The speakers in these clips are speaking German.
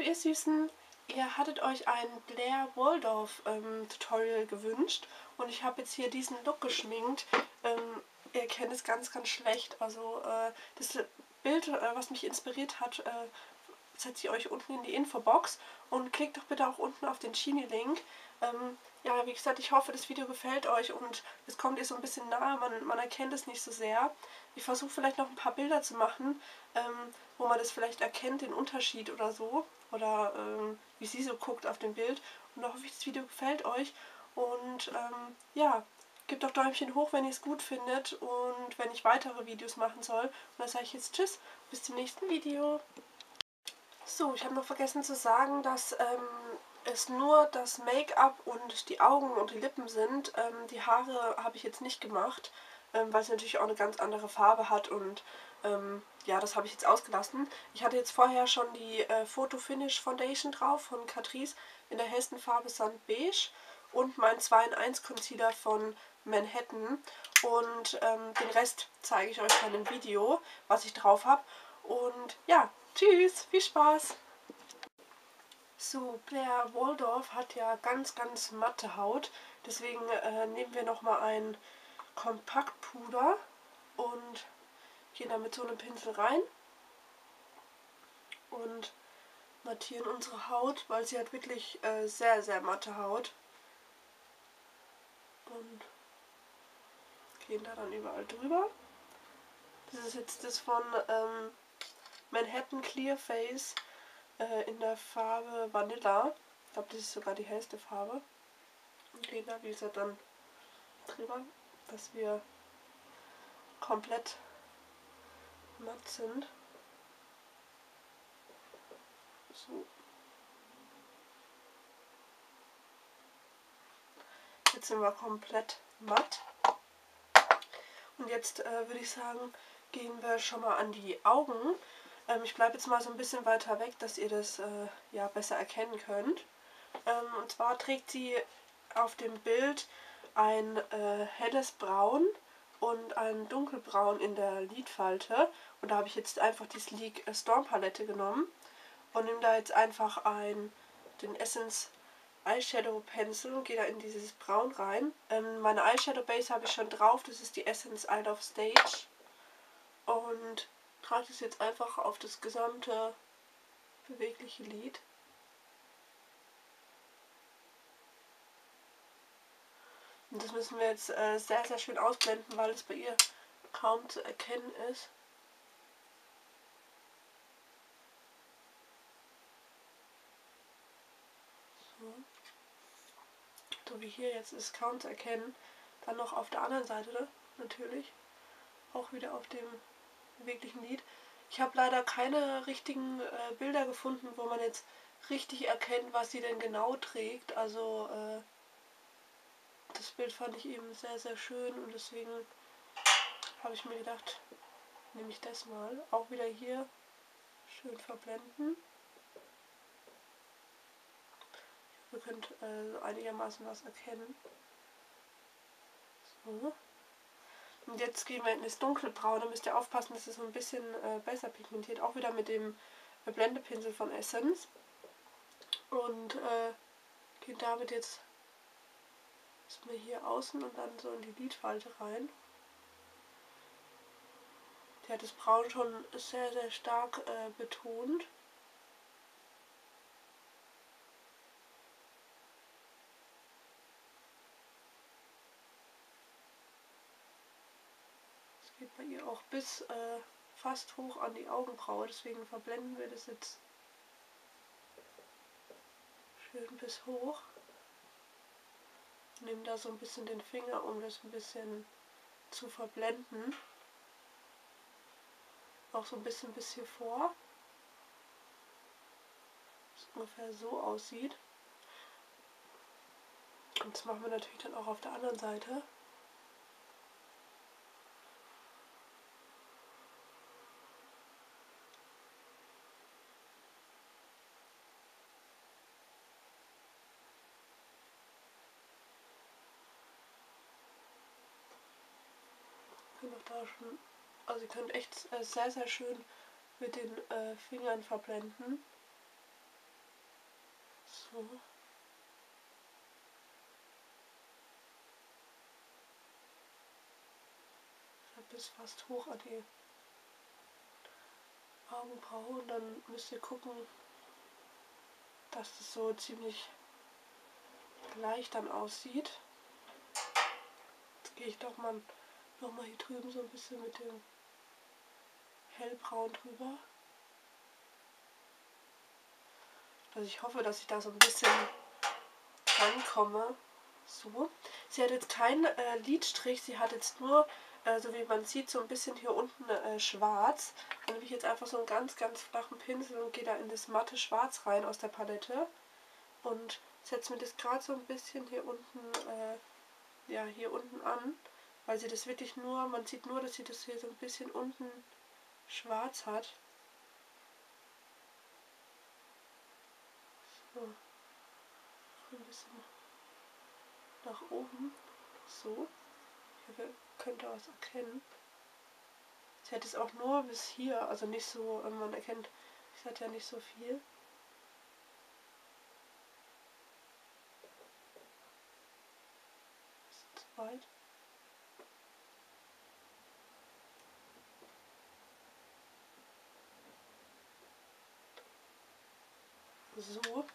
ihr Süßen, ihr hattet euch ein Blair Waldorf Tutorial gewünscht und ich habe jetzt hier diesen Look geschminkt. Ihr kennt es ganz, ganz schlecht. Also das Bild, was mich inspiriert hat, setze ich euch unten in die Infobox und klickt doch bitte auch unten auf den Genie-Link. Ja, wie gesagt, ich hoffe, das Video gefällt euch und es kommt ihr so ein bisschen nahe, man erkennt es nicht so sehr. Ich versuche vielleicht noch ein paar Bilder zu machen, wo man das vielleicht erkennt, den Unterschied oder so. Oder wie sie so guckt auf dem Bild. Und da hoffe ich, das Video gefällt euch. Und ja, gebt doch Däumchen hoch, wenn ihr es gut findet und wenn ich weitere Videos machen soll. Und dann sage ich jetzt Tschüss, bis zum nächsten Video. So, ich habe noch vergessen zu sagen, dass es nur das Make-up und die Augen und die Lippen sind. Die Haare habe ich jetzt nicht gemacht, weil es natürlich auch eine ganz andere Farbe hat und ja, das habe ich jetzt ausgelassen. Ich hatte jetzt vorher schon die Photo Finish Foundation drauf von Catrice in der hellsten Farbe Sand Beige und mein 2-in-1 Concealer von Manhattan und den Rest zeige ich euch dann im Video, was ich drauf habe. Und ja, tschüss, viel Spaß! So, Blair Waldorf hat ja ganz, ganz matte Haut. Deswegen nehmen wir nochmal ein Kompaktpuder und gehen da mit so einem Pinsel rein und mattieren unsere Haut, weil sie hat wirklich sehr, sehr matte Haut. Und gehen da dann überall drüber. Das ist jetzt das von Manhattan Clear Face in der Farbe Vanilla. Ich glaube, das ist sogar die hellste Farbe. Und gehen da, wie gesagt, dann drüber, dass wir komplett matt sind. So. Jetzt sind wir komplett matt. Und jetzt würde ich sagen, gehen wir schon mal an die Augen. Ich bleibe jetzt mal so ein bisschen weiter weg, dass ihr das ja, besser erkennen könnt. Und zwar trägt sie auf dem Bild ein helles Braun und ein dunkelbraun in der Lidfalte. Und da habe ich jetzt einfach die Sleek Storm Palette genommen und nehme da jetzt einfach den Essence Eyeshadow Pencil und gehe da in dieses Braun rein. Meine Eyeshadow Base habe ich schon drauf, das ist die Essence Eye of Stage. Und trage das jetzt einfach auf das gesamte bewegliche Lid. Und das müssen wir jetzt sehr, sehr schön ausblenden, weil es bei ihr kaum zu erkennen ist. So wie hier jetzt ist kaum zu erkennen. Dann noch auf der anderen Seite natürlich. Auch wieder auf dem beweglichen Lid. Ich habe leider keine richtigen Bilder gefunden, wo man jetzt richtig erkennt, was sie denn genau trägt. Also das Bild fand ich eben sehr, sehr schön und deswegen habe ich mir gedacht, nehme ich das mal. Auch wieder hier schön verblenden. Ihr könnt einigermaßen was erkennen. So. Und jetzt gehen wir in das dunkelbraune. Da müsst ihr aufpassen, dass es so ein bisschen besser pigmentiert. Auch wieder mit dem Blendepinsel von Essence. Und gehen damit jetzt erstmal hier außen und dann so in die Lidfalte rein. Der hat das Braun schon sehr, sehr stark betont. Das geht bei ihr auch bis fast hoch an die Augenbraue, deswegen verblenden wir das jetzt schön bis hoch. Nehmen da so ein bisschen den Finger, um das ein bisschen zu verblenden. Auch so ein bisschen bis hier vor. Das ungefähr so aussieht. Und das machen wir natürlich dann auch auf der anderen Seite. Auch da schon, also ihr könnt echt sehr, sehr schön mit den Fingern verblenden. So. Bis fast hoch an die Augenbraue und dann müsst ihr gucken, dass das so ziemlich gleich dann aussieht. Jetzt gehe ich doch mal nochmal hier drüben so ein bisschen mit dem hellbraun drüber. Also ich hoffe, dass ich da so ein bisschen rankomme. So. Sie hat jetzt keinen Lidstrich, sie hat jetzt nur, so wie man sieht, so ein bisschen hier unten schwarz. Dann nehme ich jetzt einfach so einen ganz, ganz flachen Pinsel und gehe da in das matte Schwarz rein aus der Palette. Und setze mir das gerade so ein bisschen hier unten, ja, hier unten an. Weil sie das wirklich nur, man sieht nur, dass sie das hier so ein bisschen unten schwarz hat. So. Ein bisschen nach oben. So. Hier könnt ihr was erkennen. Sie hat es auch nur bis hier, also nicht so, man erkennt, sie hat ja nicht so viel. Ist zu weit. So.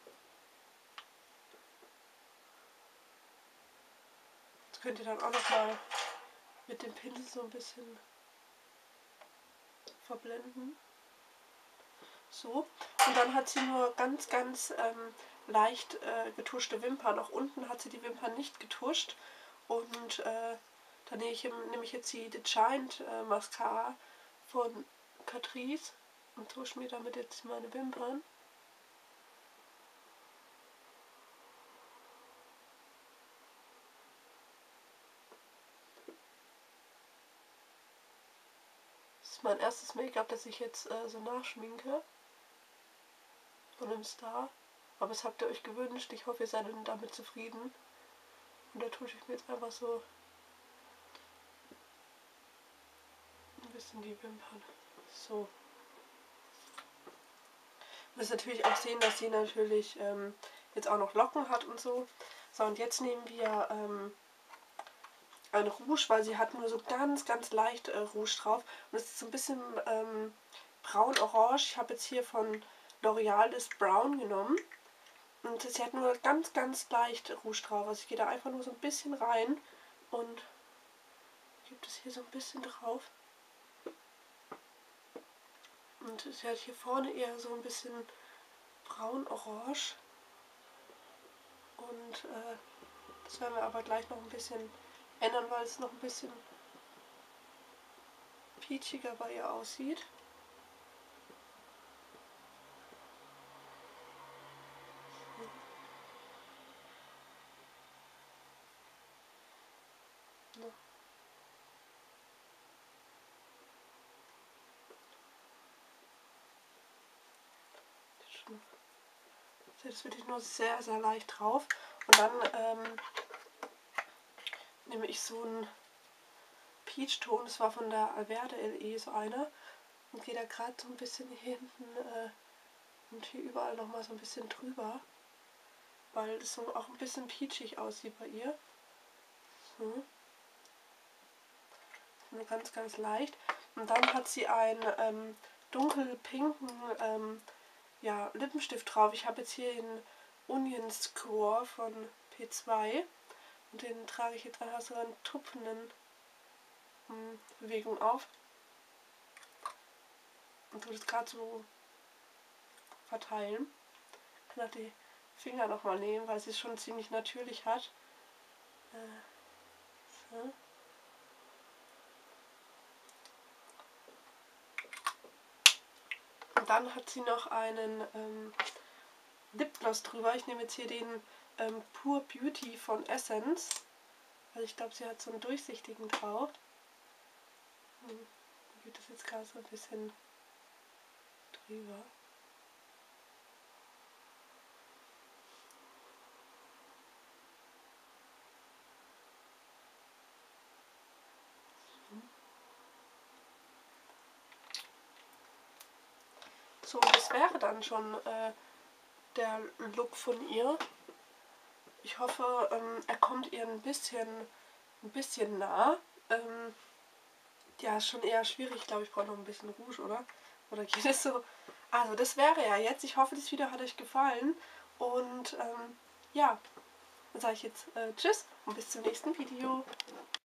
Das könnt ihr dann auch noch mal mit dem Pinsel so ein bisschen verblenden. So. Und dann hat sie nur ganz, ganz leicht getuschte Wimpern. Auch unten hat sie die Wimpern nicht getuscht. Und dann nehme ich jetzt die The Giant Mascara von Catrice und tusche mir damit jetzt meine Wimpern. Das ist mein erstes Make-up, das ich jetzt so nachschminke. Von einem Star. Aber das habt ihr euch gewünscht. Ich hoffe, ihr seid damit zufrieden. Und da tusche ich mir jetzt einfach so ein bisschen die Wimpern. So. Ihr müsst natürlich auch sehen, dass sie natürlich jetzt auch noch Locken hat und so. So, und jetzt nehmen wir ein Rouge, weil sie hat nur so ganz, ganz leicht Rouge drauf. Und es ist so ein bisschen braun-orange. Ich habe jetzt hier von L'Oreal das Brown genommen. Und sie hat nur ganz, ganz leicht Rouge drauf. Also ich gehe da einfach nur so ein bisschen rein und gebe das hier so ein bisschen drauf. Und sie hat hier vorne eher so ein bisschen braun-orange. Und das werden wir aber gleich noch ein bisschen ändern, weil es noch ein bisschen peachiger bei ihr aussieht. So. Das ist wirklich nur sehr, sehr leicht drauf. Und dann nehme ich so einen Peach-Ton, das war von der Alverde LE so einer. Und gehe da gerade so ein bisschen hier hinten und hier überall nochmal so ein bisschen drüber. Weil das so auch ein bisschen peachig aussieht bei ihr. So. Nur ganz, ganz leicht. Und dann hat sie einen dunkelpinken ja, Lippenstift drauf. Ich habe jetzt hier den Onion Score von P2 und den trage ich jetzt einfach so in tupfenden Bewegung auf und tue das gerade so verteilen. Ich kann auch die Finger nochmal nehmen, weil sie es schon ziemlich natürlich hat. So. Und dann hat sie noch einen Lipgloss drüber. Ich nehme jetzt hier den Pure Beauty von Essence. Also ich glaube, sie hat so einen durchsichtigen drauf. Da geht das jetzt gerade so ein bisschen drüber. So, das wäre dann schon der Look von ihr. Ich hoffe, er kommt ihr ein bisschen nah. Ja, ist schon eher schwierig. Ich glaube, ich brauche noch ein bisschen Rouge, oder? Oder geht es so? Also, das wäre ja jetzt. Ich hoffe, das Video hat euch gefallen. Und ja, dann sage ich jetzt Tschüss und bis zum nächsten Video.